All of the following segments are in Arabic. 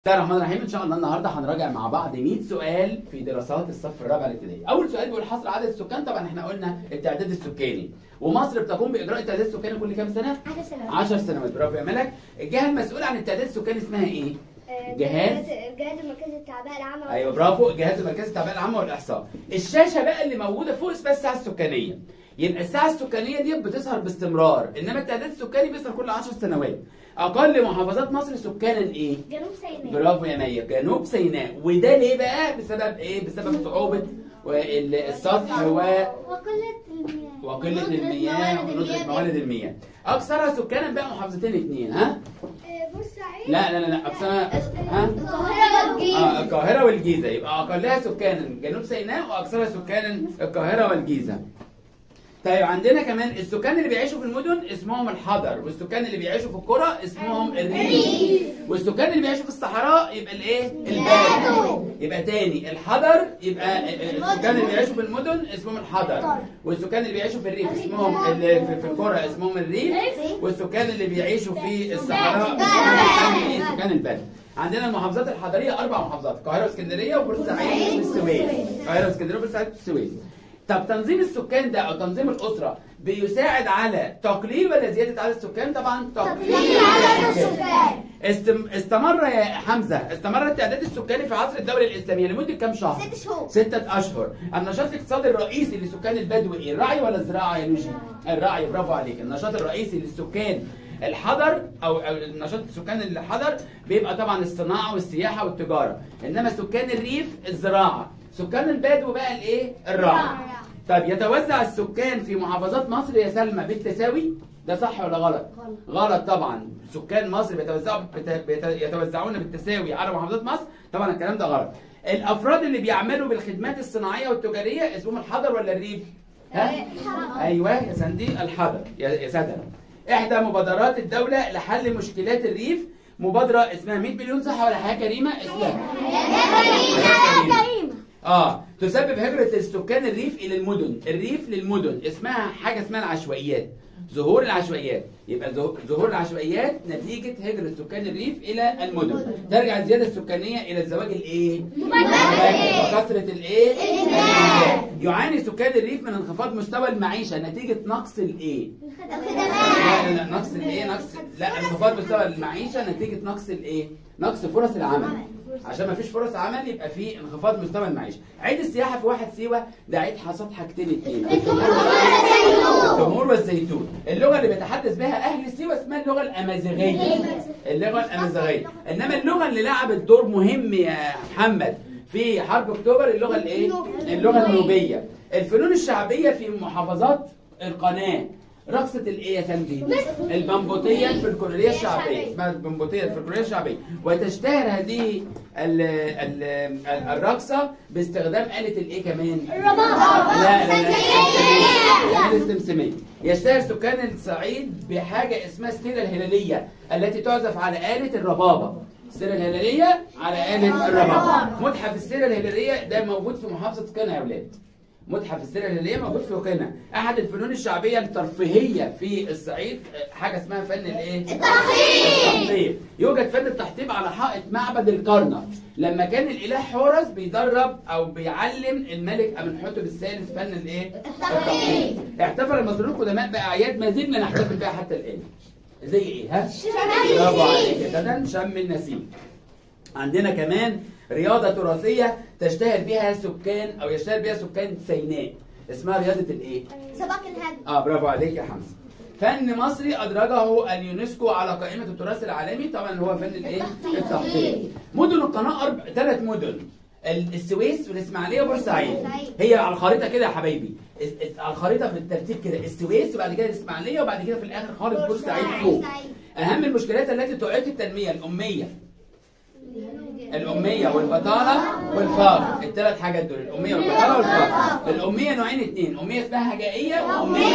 بسم الله الرحمن الرحيم. ان شاء الله النهارده هنراجع مع بعض 100 سؤال في دراسات الصف الرابع الابتدائي. اول سؤال بيقول حصر عدد السكان. طبعا احنا قلنا التعداد السكاني، ومصر بتقوم باجراء التعداد السكاني كل كام سنه؟ 10 سنوات. برافو يا ملك. الجهه المسؤوله عن التعداد السكاني اسمها ايه؟ جهاز مركز التعبئه العامه. ايوه برافو، جهاز مركز التعبئه العامه والاحصاء. الشاشه بقى اللي موجوده فوق اسمها الساعه السكانيه. يبقى الساعه السكانيه دي بتظهر باستمرار، انما التعداد السكاني بيظهر كل 10 سنوات. اقل محافظات مصر سكانا ايه؟ جنوب سيناء. برافو يا مية، جنوب سيناء. وده ليه بقى؟ بسبب ايه؟ بسبب صعوبة السطح وقلة المياه وندرة موارد المياه. أكثرها سكانا بقى محافظتين اتنين. ها؟ بورسعيد. لا أكثرها ها؟ القاهرة والجيزة. القاهرة والجيزة. يبقى أقلها سكانا جنوب سيناء وأكثرها سكانا القاهرة والجيزة. طيب عندنا كمان السكان اللي بيعيشوا في المدن اسمهم الحضر، والسكان اللي بيعيشوا في القرى اسمهم الريف، والسكان اللي بيعيشوا في الصحراء يبقى الايه؟ البدو. يبقى تاني الحضر، يبقى السكان اللي بيعيشوا في المدن اسمهم الحضر، والسكان اللي بيعيشوا في الريف اسمهم في القرى اسمهم الريف، والسكان اللي بيعيشوا في الصحراء اسمهم سكان البدو. عندنا المحافظات الحضريه 4 محافظات، القاهره واسكندريه وبورسعيد والسويس. القاهره واسكندريه وبورسعيد والسويس. طب تنظيم السكان ده او تنظيم الاسره بيساعد على تقليل ولا زياده عدد السكان؟ طبعا تقليل عدد السكان. استمر يا حمزه، استمر التعداد السكاني في عصر الدوله الاسلاميه لمده كام شهر؟ 6 شهور. 6 اشهر. النشاط الاقتصادي الرئيسي لسكان البدو ايه؟ الرعي ولا الزراعه يا لوجي؟ الرعي. برافو عليك. النشاط الرئيسي للسكان الحضر او النشاط السكان الحضر بيبقى طبعا الصناعه والسياحه والتجاره، انما سكان الريف الزراعه، سكان البدو بقى الايه؟ الرعي. طيب يتوزع السكان في محافظات مصر يا سلمى بالتساوي؟ ده صح ولا غلط؟ غلط طبعا. سكان مصر يتوزعون بالتساوي على محافظات مصر؟ طبعا الكلام ده غلط. الافراد اللي بيعملوا بالخدمات الصناعيه والتجاريه اسمهم الحضر ولا الريف؟ ها؟ ايوه يا سندي، الحضر يا سادة. احدى مبادرات الدوله لحل مشكلات الريف مبادره اسمها 100 مليون صحه ولا حياه كريمه؟ اسمها حياه كريمه. تسبب هجرة السكان الريف إلى المدن، الريف للمدن، اسمها حاجة اسمها العشوائيات، ظهور العشوائيات. يبقى ظهور العشوائيات نتيجة هجرة سكان الريف إلى المدن. ترجع الزيادة السكانية إلى الزواج الإيه؟ وكثرة الإيه؟ يعاني سكان الريف من انخفاض مستوى المعيشة نتيجة نقص الإيه؟ لا نقص الإيه؟ انخفاض مستوى المعيشة نتيجة نقص الإيه؟ نقص فرص العمل. عشان ما فيش فرص عمل يبقى في انخفاض مستوى المعيشه. عيد السياحه في 1 سيوه ده عيد حصاد حاجتين اتنين، التمور والزيتون. اللغه اللي بيتحدث بها اهل سيوه اسمها اللغه الامازيغيه. اللغه الامازيغيه. انما اللغه اللي لعبت دور مهم يا محمد في حرب اكتوبر اللغه الايه؟ اللغه النوبيه. الفنون الشعبيه في محافظات القناه، رقصة الايه يا سندي؟ البمبوطية الفلكلورية الشعبية، اسمها البمبوطية الفلكلورية الشعبية، وتشتهر هذه الرقصة باستخدام آلة الايه كمان؟ الربابة. لا السمسمية. يشتهر سكان الصعيد بحاجة اسمها السيرة الهلالية التي تعزف على آلة الربابة. السيرة الهلالية على آلة الربابة. متحف السيرة الهلالية ده موجود في محافظة قنا يا أولاد. متحف السيرة الهلالية موجود في قنا. احد الفنون الشعبيه الترفيهيه في الصعيد حاجه اسمها فن الايه؟ التحطيب. يوجد فن التحطيب على حائط معبد الكرنك لما كان الاله حورس بيدرب او بيعلم الملك امنحتب الثالث فن الايه؟ التحطيب. احتفل المصريون القدماء باعياد ما زلنا نحتفل بها حتى الان. زي ايه؟ ها؟ برافو عليك يا سدن، شم النسيم. عندنا كمان رياضة تراثية تشتهر بها سكان أو يشتهر بها سكان سيناء، اسمها رياضة الإيه؟ سباق الهدي. برافو عليك يا حمزة. فن مصري أدرجه اليونسكو على قائمة التراث العالمي، طبعا هو فن الإيه؟ التحطيب. مدن القناة 3 مدن، السويس والإسماعيلية وبورسعيد. هي على الخريطة كده يا حبايبي، على الخريطة بالترتيب كده، السويس وبعد كده الإسماعيلية وبعد كده في الآخر خالص بورسعيد فوق. أهم المشكلات التي تعيق التنمية الأمية والبطالة والفقر. ال3 حاجات دول، الأمية والبطالة والفقر. الأمية نوعين 2، أمية اسمها هجائية وأمية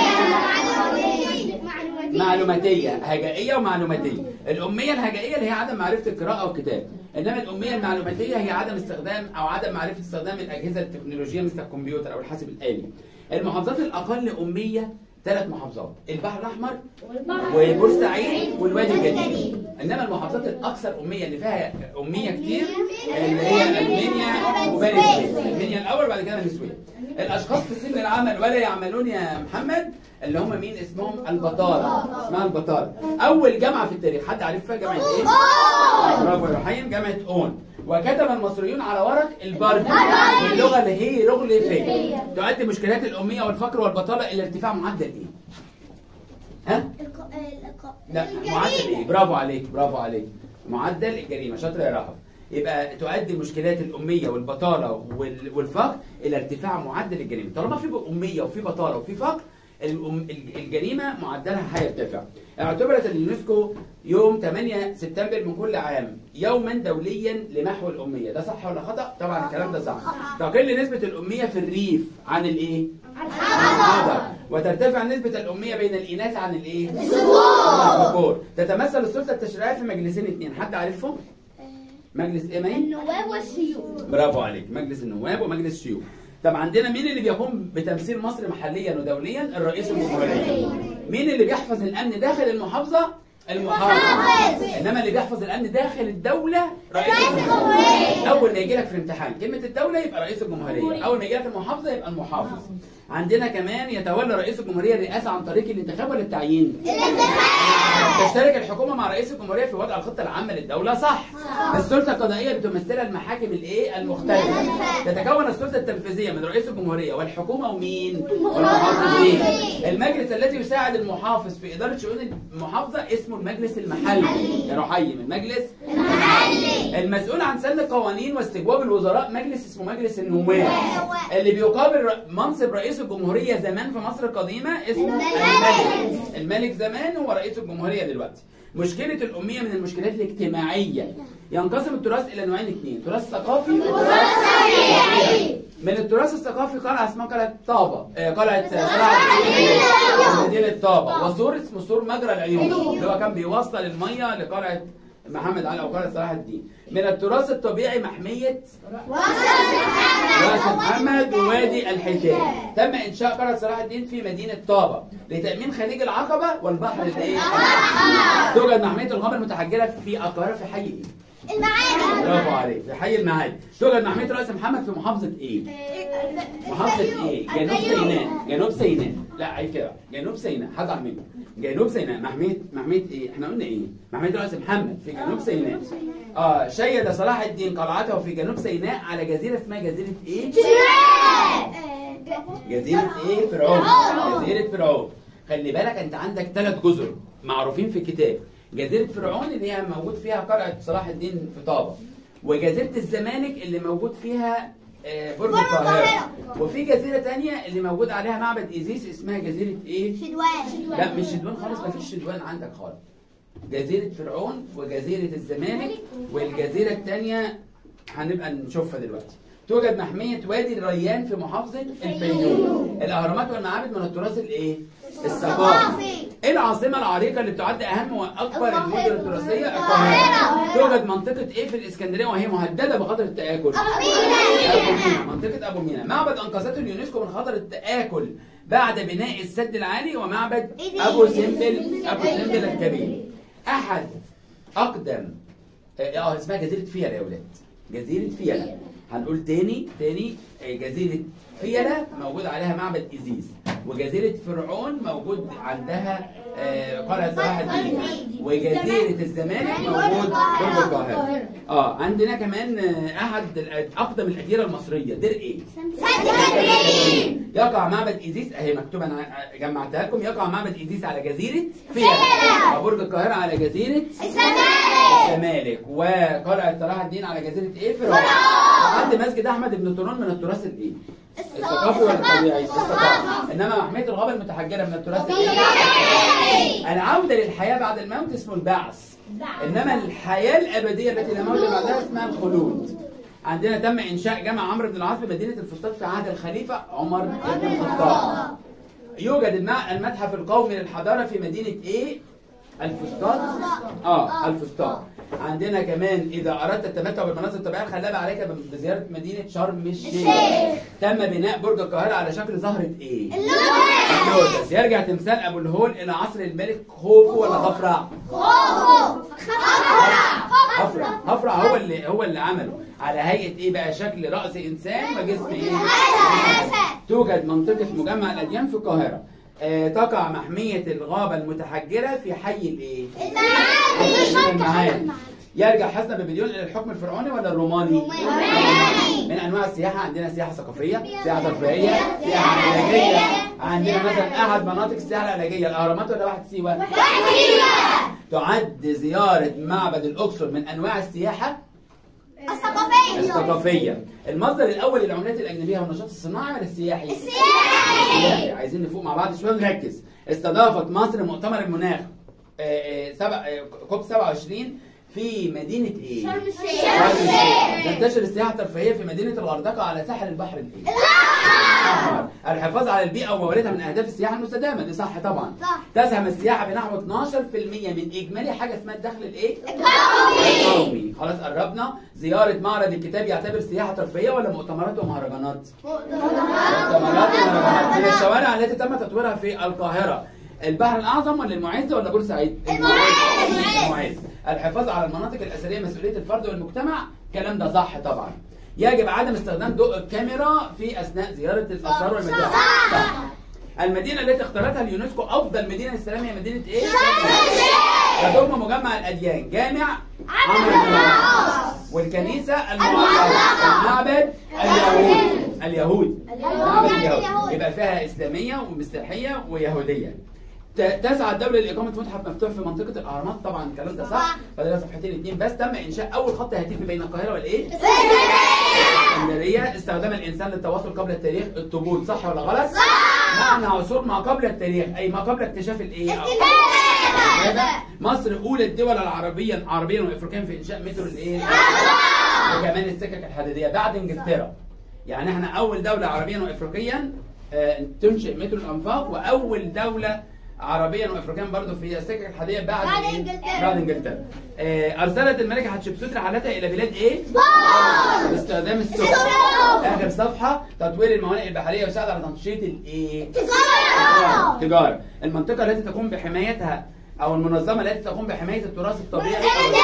معلوماتية. هجائية ومعلوماتية. الأمية الهجائية اللي هي عدم معرفة القراءة والكتاب، إنما الأمية المعلوماتية هي عدم استخدام أو عدم معرفة استخدام الأجهزة التكنولوجية مثل الكمبيوتر أو الحاسب الآلي. المحافظات الأقل أمية 3 محافظات، البحر الأحمر وبورسعيد والوادي الجديد. انما المحافظات الاكثر اميه اللي فيها اميه كتير اللي هي المنيا وبني سويف. المنيا الاول بعد كده بني سويف. الاشخاص في سن العمل ولا يعملون يا محمد اللي هم مين؟ اسمهم البطاله. اسمها البطاله. اول جامعه في التاريخ حد عارفها جامعه ايه؟ برافو يا رحيم، جامعه اون. وكتب المصريون على ورق البردي باللغه الهيروغليفيه. تؤدي مشكلات الاميه والفقر والبطاله الى ارتفاع معدل ايه؟ ها؟ لا معدل ايه؟ برافو عليك برافو عليك. معدل الجريمه. شاطر يا رهف. يبقى تؤدي مشكلات الاميه والبطاله والفقر الى ارتفاع معدل الجريمه. طالما في اميه وفي بطاله وفي فقر الجريمه معدلها هيرتفع. اعتبرت اليونسكو يوم 8 سبتمبر من كل عام يوما دوليا لمحو الاميه. ده صح ولا خطا؟ طبعا الكلام ده صح. تقل نسبه الاميه في الريف عن الايه؟ عن الحضر. وترتفع نسبه الاميه بين الاناث عن الايه؟ الذكور. تتمثل السلطه التشريعيه في مجلسين اثنين. حد عارفهم؟ مجلس ايه مين؟ النواب والشيوخ. برافو عليك. مجلس النواب ومجلس الشيوخ. طب عندنا مين اللي بيقوم بتمثيل مصر محليا ودوليا؟ الرئيس الجمهورية. مين اللي بيحفظ الامن داخل المحافظه؟ المحافظ. انما اللي بيحفظ الامن داخل الدوله رئيس الجمهوريه. اول ما يجي لك في امتحان كلمه الدوله يبقى رئيس الجمهوريه، اول ما يجي لك المحافظه يبقى المحافظ. عندنا كمان يتولى رئيس الجمهوريه الرئاسه عن طريق الانتخاب ولا التعيين؟ الانتخاب. تشترك الحكومه مع رئيس الجمهوريه في وضع الخطه العامه للدوله. صح. السلطه القضائيه بتمثلها المحاكم الايه؟ المختلفه. تتكون السلطه التنفيذيه من رئيس الجمهوريه والحكومه ومين؟ والمحافظين. المجلس الذي يساعد المحافظ في اداره شؤون المحافظه اسمه المجلس المحلي. يا رحيم المجلس المحلي. المسؤول عن سن القوانين واستجواب الوزراء مجلس اسمه مجلس النواب. اللي بيقابل منصب رئيس الجمهوريه زمان في مصر القديمه اسمه الملك. الملك زمان هو رئيس الجمهوريه دلوقتي. مشكله الاميه من المشكلات الاجتماعيه. ينقسم التراث الى نوعين اثنين، تراث ثقافي وتراث طبيعي. من التراث الثقافي قلعه اسمها قلعه طابه، قلعه مدينه طابه، وسور اسمه سور مجرى العيون اللي هو كان بيوصل الميه لقلعه محمد علي او قلعه صلاح الدين. من التراث الطبيعي محميه راس محمد ووادي الحيتان. تم انشاء قلعه صلاح الدين في مدينه طابه لتامين خليج العقبه والبحر الايه؟ توجد محميه الغابه المتحجره في القاهره في حي ايه؟ المعادي. برافو عليك، في حي المعادي. توجد محميه راس محمد في محافظه ايه؟ محافظه ايه؟ جنوب سيناء. جنوب سيناء. لا عيب كده، جنوب سيناء. هزعل منك. جنوب سيناء. محميه ايه؟ احنا قلنا ايه؟ محميه راس محمد في جنوب سيناء. شيد صلاح الدين قلعته في جنوب سيناء على جزيره اسمها جزيره ايه؟ جزيره ايه؟ فرعون. جزيره فرعون. خلي بالك انت عندك 3 جزر معروفين في الكتاب. جزيرة فرعون اللي هي موجود فيها قلعة صلاح الدين في طابة، وجزيرة الزمالك اللي موجود فيها برج القاهرة، وفي جزيرة تانية اللي موجود عليها معبد إيزيس اسمها جزيرة إيه؟ شدوان. لا مش شدوان خالص، مفيش شدوان عندك خالص. جزيرة فرعون وجزيرة الزمالك، والجزيرة التانية هنبقى نشوفها دلوقتي. توجد محمية وادي الريان في محافظة الفيوم. الأهرامات والمعابد من التراث الإيه؟ الثقافي. العاصمة العريقة اللي بتعد أهم وأكبر المدن التراثية القاهرة. توجد منطقة إيه في الإسكندرية وهي مهددة بخطر التآكل؟ أبو مينا. منطقة أبو مينا. معبد أنقذته اليونسكو من خطر التآكل بعد بناء السد العالي، ومعبد أبو سمبل الكبير. أحد أقدم اسمها جزيرة فيلة يا ولاد. جزيرة فيلة. هنقول تاني جزيرة فيلة موجود عليها معبد إيزيس، وجزيرة فرعون موجود عندها قلعة صلاح الدين، وجزيرة الزمالك موجود برج القاهرة. عندنا كمان أحد أقدم الأديرة المصرية، دير إيه؟ يقع معبد إيزيس أهي مكتوبة، أنا جمعتها لكم. يقع معبد إيزيس على جزيرة فيلة، وبرج القاهرة على جزيرة الزمالك، وقلعة صلاح الدين على جزيرة إيه؟ فرعون. عند مسجد أحمد بن طولون من التراث الإيه؟ الثقافي ولا الطبيعي؟ الثقافي. انما محميه الغابه المتحجره من التراث الطبيعي. العوده للحياه بعد الموت اسمه البعث، انما الحياه الابديه التي لا موت بعدها اسمها الخلود. عندنا تم انشاء جامع عمرو بن العاص بمدينه الفسطاط في عهد الخليفه عمر بن الخطاب. يوجد المتحف القومي للحضاره في مدينه ايه؟ الفسطاط. الفسطاط. عندنا كمان اذا اردت التمتع بالمناظر الطبيعيه الخلابه عليك بزياره مدينه شرم الشيخ. تم بناء برج القاهره على شكل زهره ايه؟ اللوتس. يرجع تمثال ابو الهول الى عصر الملك خوفو ولا خفرع؟ خفرع هو اللي عمله على هيئه ايه بقى؟ شكل راس انسان وجسم ايه؟ توجد منطقه مجمع الاديان في القاهره. تقع محميه الغابه المتحجره في حي الايه؟ المعادي. يرجع حسن بابليون الى الحكم الفرعوني ولا الروماني؟ من انواع السياحه عندنا سياحه ثقافيه، سياحه ترفيهيه، سياحه علاجيه. عندنا مثلا احد مناطق السياحه العلاجيه الاهرامات ولا واحد سيوه؟ تعد زياره معبد الاقصر من انواع السياحه الثقافيه. المصدر الاول للعملات الاجنبيه هو النشاط الصناعي ولا السياحي؟ السياحي. عايزين نفوق مع بعض شويه ونركز. استضافت مصر مؤتمر المناخ كوب 27 في مدينة ايه؟ شرم الشيخ. تنتشر السياحة الترفيهية في مدينة الغردقة على ساحل البحر الايه؟ الأحمر. الحفاظ على البيئة ومواردها من أهداف السياحة المستدامة، دي صح طبعا. صح. تسهم السياحة بنحو 12% من إجمالي حاجة اسمها الدخل الايه؟ القومي. خلاص قربنا. زيارة معرض الكتاب يعتبر سياحة ترفيهية ولا مؤتمرات ومهرجانات؟ مؤتمرات ومهرجانات. من الشوارع التي تم تطويرها في القاهرة البحر الأعظم ولا المعز ولا بورسعيد؟ المعز. الحفاظ على المناطق الأثرية مسؤولية الفرد والمجتمع، الكلام ده صح طبعا. يجب عدم استخدام ضوء الكاميرا في أثناء زيارة الآثار والمتاحف. صح. المدينة التي اختارتها اليونسكو أفضل مدينة إسلامية مدينة إيه؟ يضم مجمع الأديان، جامع عمرو بن العاص، والكنيسة المعلقة، المعبد اليهودي. يبقى فيها إسلامية ومسيحية ويهودية. تسعى الدولة لإقامة متحف مفتوح في منطقة الأهرامات، طبعا الكلام ده صح، فده صفحتين 2 بس. تم إنشاء أول خط هاتفي بين القاهرة والإيه؟ اسكندرية. استخدام الإنسان للتواصل قبل التاريخ، الطبول، صح ولا غلط؟ صح. معنى عصور ما قبل التاريخ أي ما قبل اكتشاف الإيه؟ مصر أولى الدول العربية وإفريقيا في إنشاء مترو الإيه؟ وكمان السكك الحديدية بعد إنجلترا. يعني إحنا أول دولة عربيا وإفريقيا تنشئ مترو الأنفاق، وأول دولة عربيا وافريقيا برضه في السكك الحديديه بعد انجلترا. ارسلت الملكه حتشبسوت رحلاتها الى بلاد ايه؟ باستخدام السفن. اخر صفحه. تطوير الموانئ البحريه يساعد على تنشيط الايه؟ تجاره. المنطقه التي تقوم بحمايتها او المنظمه التي تقوم بحمايه التراث الطبيعي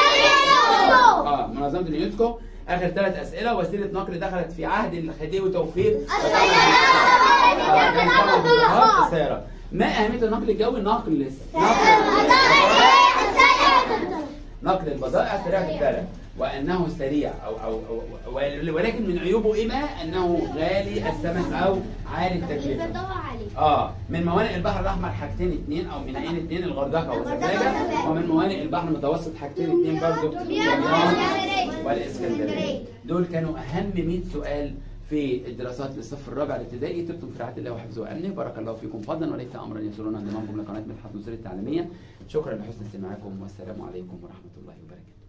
منظمه اليونسكو. اخر 3 اسئله. وسيله نقل دخلت في عهد الخديوي توفيق السيارات. ما أهمية النقل الجوي؟ نقل البضائع سريع الدرجة، وأنه سريع ولكن من عيوبه إيه بقى؟ أنه غالي الثمن أو عالي التكلفة. من موانئ البحر الأحمر حاجتين 2 أو مينائين 2، الغردقة وسفاجة. ومن موانئ البحر المتوسط حاجتين 2 برضه، والإسكندرية. دول كانوا أهم 100 سؤال في الدراسات للصف الرابع الابتدائي. طبتم في رعايه الله وحفظه وامنه. بارك الله فيكم فضلا وليس امرا يسرنا انضمامكم لقناه مدحت نصير التعليميه. شكرا لحسن استماعكم والسلام عليكم ورحمه الله وبركاته.